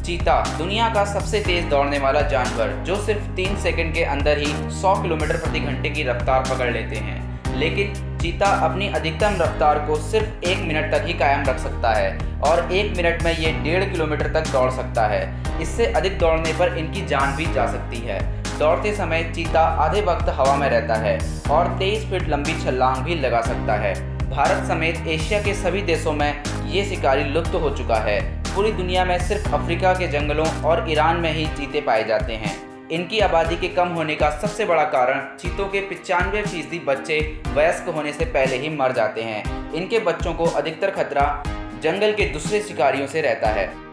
चीता दुनिया का सबसे तेज दौड़ने वाला जानवर जो सिर्फ 3 सेकंड के अंदर ही 100 किलोमीटर प्रति घंटे की रफ्तार पकड़ लेते हैं। लेकिन चीता अपनी अधिकतम रफ्तार को सिर्फ 1 मिनट तक ही कायम रख सकता है और 1 मिनट में ये 1.5 किलोमीटर तक दौड़ सकता है। इससे अधिक दौड़ने पर इनकी जान भी जा सकती है। दौड़ते समय चीता आधे वक्त हवा में रहता है और 23 फीट लंबी छलांग भी लगा सकता है। भारत समेत एशिया के सभी देशों में ये शिकारी लुप्त हो चुका है। पूरी दुनिया में सिर्फ अफ्रीका के जंगलों और ईरान में ही चीते पाए जाते हैं। इनकी आबादी के कम होने का सबसे बड़ा कारण चीतों के 95% बच्चे वयस्क होने से पहले ही मर जाते हैं। इनके बच्चों को अधिकतर खतरा जंगल के दूसरे शिकारियों से रहता है।